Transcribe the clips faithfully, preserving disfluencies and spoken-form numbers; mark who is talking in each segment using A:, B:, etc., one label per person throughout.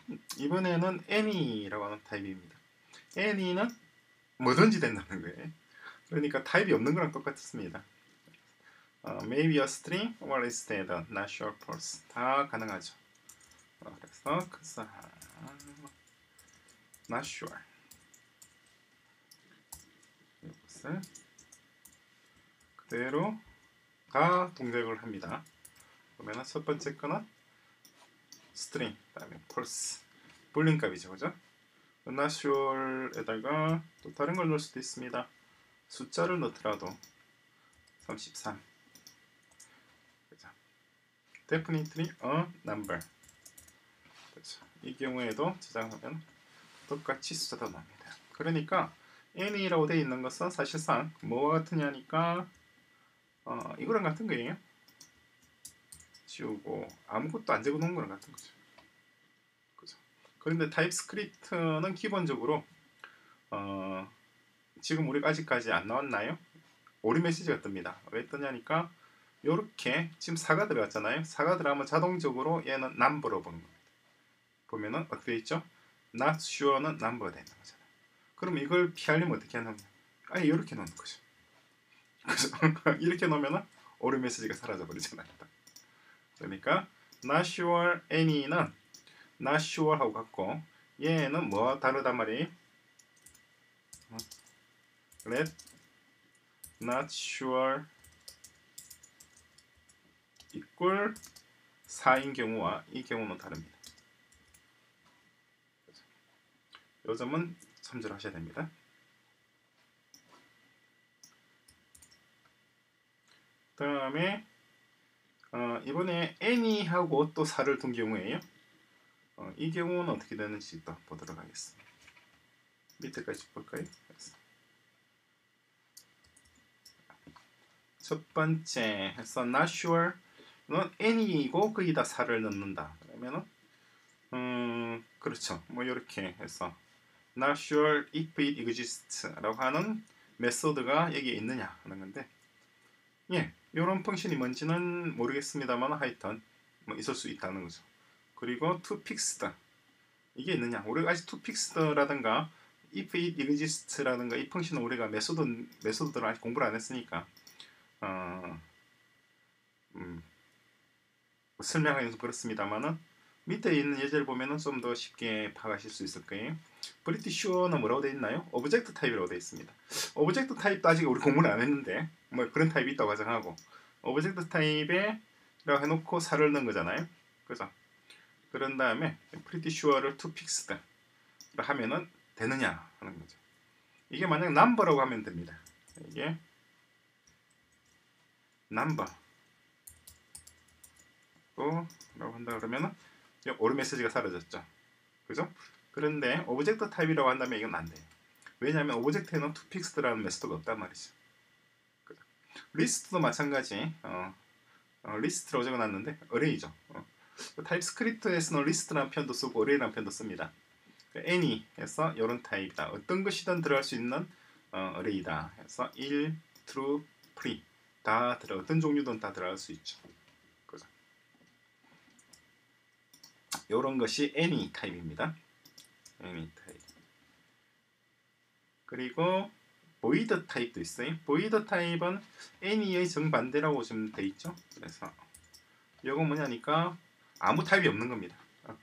A: 이번에는 any라고 하는 타입입니다. any는 뭐든지 된다는 거예요. 그러니까 타입이 없는 거랑 똑같습니다. 어, maybe a string or instead not sure false 다 가능하죠. 어, 그래서 그 사람 not sure 이것을 그대로 다 동작을 합니다. 그러면 첫 번째 거는 string 그다음에 false 불린 값이죠, 그죠? not sure에다가 또 다른 걸 넣을 수도 있습니다. 숫자를 넣더라도 삼십삼. 그죠? definitely a number. 그죠? 이 경우에도 저장하면 똑같이 숫자가 나옵니다. 그러니까 any라고 되어 있는 것은 사실상 뭐와 같으냐니까 어, 이거랑 같은 거예요. 지우고 아무것도 안 적어놓은 거랑 같은 거죠. 그죠? 그런데 타입스크립트는 기본적으로 어, 지금 우리가 아직까지 안 나왔나요? 오류 메시지가 뜹니다. 왜 뜨냐니까 요렇게 지금 사가 들어갔잖아요. 사가 들어가면 자동적으로 얘는 number로 보는 겁니다. 보면은 어떻게 있죠? not sure는 number가 되는 거잖아요. 그럼 이걸 피하려면 어떻게 하냐면 아예 이렇게 놓는 거죠. 그래서 이렇게 놓으면은 오류 메시지가 사라져 버리잖아요. 그러니까 not sure any는 not sure 하고 같고 얘는 뭐와 다르단 말이에요? let not sure equal 사인 경우와 이 경우는 다릅니다. 이 점은 참조를 하셔야 됩니다. 그 다음에 어, 이번에 any하고 또 사를 둔 경우에요. 어, 이 경우는 어떻게 되는지 또 보도록 하겠습니다. 밑에까지 볼까요? 첫 번째 해서 not sure는 any이고 거기다 사를 넣는다. 그러면은 음, 그렇죠. 뭐 이렇게 해서 not sure if it exists라고 하는 메소드가 여기에 있느냐 하는 건데, 예, 이런 펑션이 뭔지는 모르겠습니다만 하여튼 뭐 있을 수 있다는 거죠. 그리고 to fixed 이게 있느냐? 우리가 아직 to fixed라든가 if it exists라든가 이 펑션은 우리가 메소드 메소드들을 아직 공부를 안 했으니까 어, 음, 설명하기는 좀 그렇습니다만은 밑에 있는 예제를 보면은 좀 더 쉽게 파악하실 수 있을 거예요. pretty sure는 뭐라고 되어 있나요? 오브젝트 타입이라고 되어 있습니다. 오브젝트 타입도 아직 우리 공부를 안 했는데 뭐 그런 타입이 있다고 가정하고 오브젝트 타입에 라고 해놓고 사를 넣은 거잖아요. 그죠? 그런 다음에 pretty sure를 to fixed 하면은 되느냐 하는 거죠. 이게 만약 number라고 하면 됩니다. 이게 number 라고 한다 그러면은 오류 메시지가 사라졌죠. 그죠? 그런데 오브젝트 타입이라고 한다면 이건 안 돼요. 왜냐하면 오브젝트에는 toFixed라는 메소드가 없단 말이죠. 그죠? 리스트도 마찬가지. 어, 어, 리스트라고 적어놨는데 어레이죠. 어. 타입스크립트에서는 리스트라는 표현도 쓰고 어레이라는 표현도 씁니다. any에서 이런 타입이다. 어떤 것이든 들어갈 수 있는 어, 어레이다. 해서 일, true, free 다 들어 어떤 종류든 다 들어갈 수 있죠. 그죠? 이런 것이 any 타입입니다. any 타입. 그리고 void 타입도 있어요. void 타입은 any의 정반대라고 좀 돼 있죠. 그래서 이건 뭐냐니까 아무 타입이 없는 겁니다.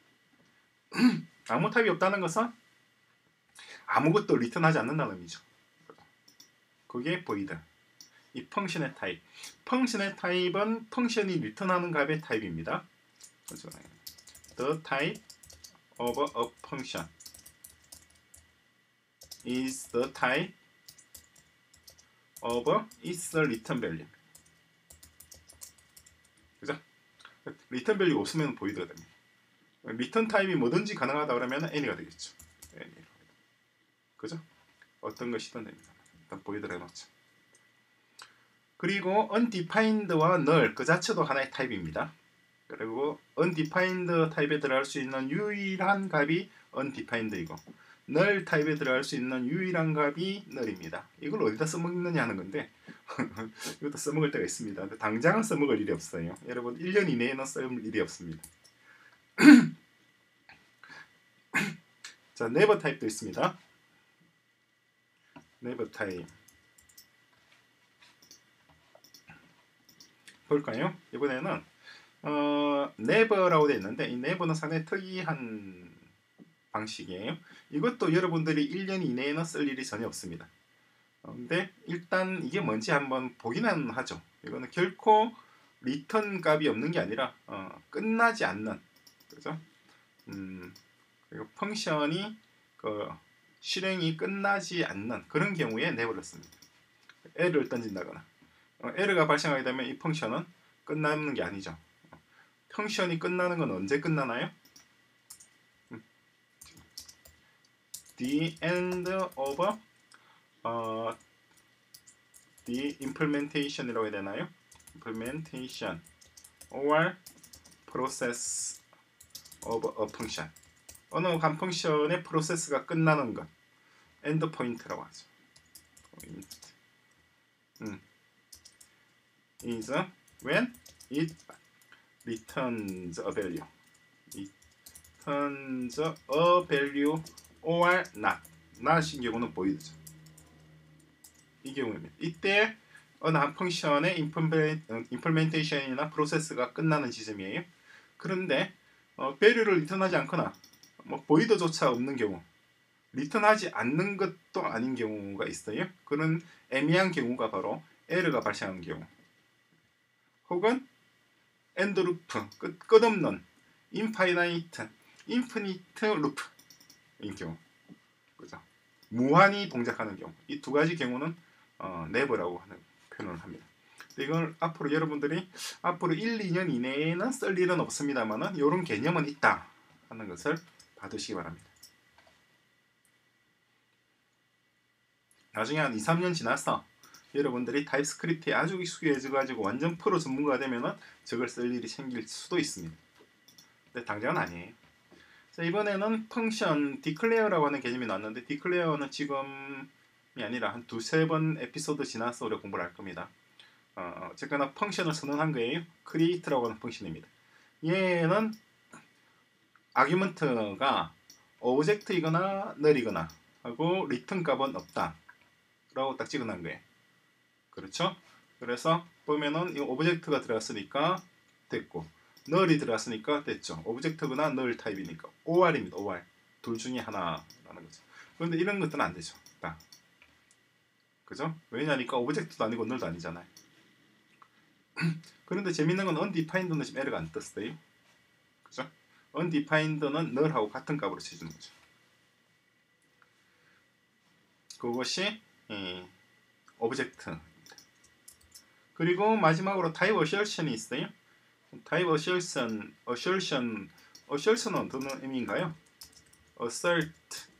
A: 아무 타입이 없다는 것은 아무것도 리턴하지 않는다는 의미죠. 그게 void. 이 펑션의 타입. 펑션의 타입은 펑션이 리턴하는 값의 타입입니다. 그렇죠? The type of a function is the type of its return value. 그죠? 리턴 밸류 없으면 보이드가 됩니다. 리턴 타입이 뭐든지 가능하다 그러면 any가 되겠죠. any. 그죠? 어떤 것이든 됩니다. 일단 보이드를 해놓죠. 그리고 undefined와 null 그 자체도 하나의 타입입니다. 그리고 undefined 타입에 들어갈 수 있는 유일한 값이 undefined이고 null 타입에 들어갈 수 있는 유일한 값이 null입니다. 이걸 어디다 써먹느냐 하는 건데 이것도 써먹을 때가 있습니다. 당장은 써먹을 일이 없어요. 여러분 일 년 이내에는 쓸 일이 없습니다. 자, 네이버 타입도 있습니다. 네이버 타입 볼까요? 이번에는 어, 네이버라고 되어 있는데 이 네이버는 상당히 특이한 방식이에요. 이것도 여러분들이 일 년 이내에는 쓸 일이 전혀 없습니다. 어, 근데 일단 이게 뭔지 한번 보기는 하죠. 이거는 결코 리턴 값이 없는 게 아니라 어, 끝나지 않는, 그죠? 음, 그리고 펑션이 그 실행이 끝나지 않는 그런 경우에 네이버를 씁니다. 에러를 던진다거나 어, 에러가 발생하게 되면 이 펑션은 끝나는 게 아니죠. 펑션이 끝나는 건 언제 끝나나요? 음, the end of 어, the implementation이라고 해야 되나요? implementation or process of a function. 어느 한 펑션의 프로세스가 끝나는 것, end point라고 하죠. point. 음. is when it returns a value. returns a value or not. not인 경우는 void죠. 이 경우입니다. 이때 어느 한 펑션의 임플멘테이션이나 프로세스가 끝나는 지점이에요. 그런데 어, value를 리턴하지 않거나 뭐 void조차 없는 경우, 리턴하지 않는 것도 아닌 경우가 있어요. 그런 애매한 경우가 바로 에러가 발생하는 경우, 혹은 엔드 루프, 끝, 끝없는 인파이나이트, 인피니트 루프인 경우, 그죠? 무한히 동작하는 경우, 이 두 가지 경우는 어, never라고 하는 표현을 합니다. 이걸 앞으로 여러분들이 앞으로 일, 이 년 이내에는 쓸 일은 없습니다만은 이런 개념은 있다 하는 것을 봐두시기 바랍니다. 나중에 한 이, 삼 년 지나서 여러분들이 타입스크립트에 아주 익숙해져가지고 완전 프로 전문가가 되면은 저걸 쓸 일이 생길 수도 있습니다. 근데 당장은 아니에요. 자, 이번에는 펑션 declare라고 하는 개념이 나왔는데, declare는 지금이 아니라 한 두세 번 에피소드 지나서 우리가 공부를 할 겁니다. 어, 어쨌거나 펑션을 선언한 거예요. create라고 하는 펑션입니다. 얘는 아규먼트가 오브젝트이거나 null이거나 하고 리턴 값은 없다 라고 딱 찍어놓은 거예요. 그렇죠? 그래서 보면은 이 오브젝트가 들어갔으니까 됐고, null이 들어갔으니까 됐죠. 오브젝트거나 null 타입이니까 오알입니다. 오알. 둘 중에 하나라는 거죠. 그런데 이런 것들은 안 되죠. 딱. 그죠? 왜냐니까 오브젝트도 아니고 null도 아니잖아요. 그런데 재밌는 건 undefined는 지금 에러가 안 떴어요. 그죠? undefined는 null하고 같은 값으로 쳐주는 거죠. 그것이 예, 오브젝트입니다. 그리고 마지막으로 type assertion이 있어요. type assertion, assertion, assertion은 어떤 의미인가요? assert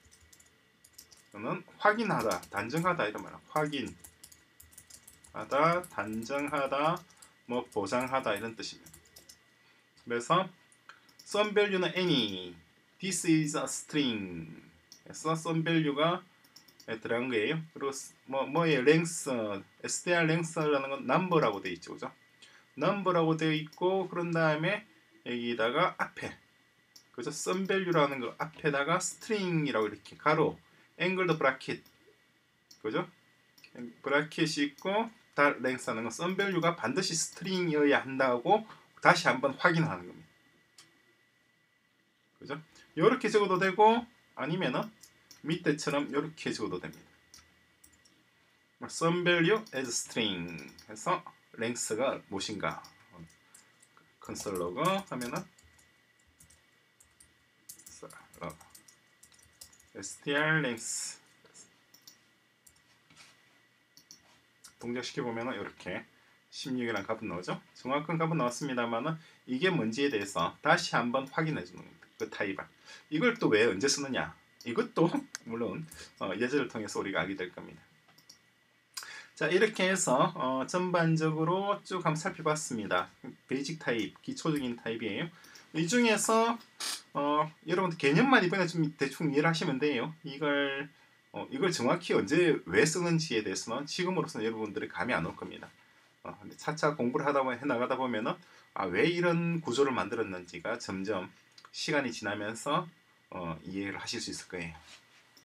A: 는 확인하다, 단정하다 이런 말이야. 확인하다, 단정하다, 뭐 보장하다 이런 뜻입니다. 그래서 some value는 any, this is a string. 그래서 some value가 들어간 거예요. 그리고 뭐 뭐의 length, str length라는 건 number라고 되어 있죠, 그죠? number라고 되어 있고, 그런 다음에 여기다가 앞에, 그죠? some value라는 거 앞에다가 string이라고 이렇게 가로, angled bracket, 그죠? 브라켓이 있고, 다 length라는 건 some value가 반드시 string이어야 한다고 다시 한번 확인하는 겁니다. 그죠? 이렇게 적어도 되고, 아니면은 밑에처럼 이렇게 적어도 됩니다. some value as string 해서 length가 무엇인가 컨솔 로그 하면은 str length 동작시켜 보면은 이렇게 십육이라는 값은 나오죠. 정확한 값은 나왔습니다만은 이게 뭔지에 대해서 다시 한번 확인해 주는 겁니다. 그 타입을. 이걸 또 왜 언제 쓰느냐? 이것도 물론 어, 예제를 통해서 우리가 알게 될 겁니다. 자, 이렇게 해서 어, 전반적으로 쭉 한번 살펴봤습니다. 베이직 타입, 기초적인 타입이에요. 이 중에서 어, 여러분들 개념만 이번에 좀 대충 이해를 하시면 돼요. 이걸 어, 이걸 정확히 언제 왜 쓰는지에 대해서는 지금으로서는 여러분들이 감이 안 올 겁니다. 어, 근데 차차 공부를 하다 보면 해 나가다 보면은 아, 왜 이런 구조를 만들었는지가 점점 시간이 지나면서 어, 이해를 하실 수 있을 거예요.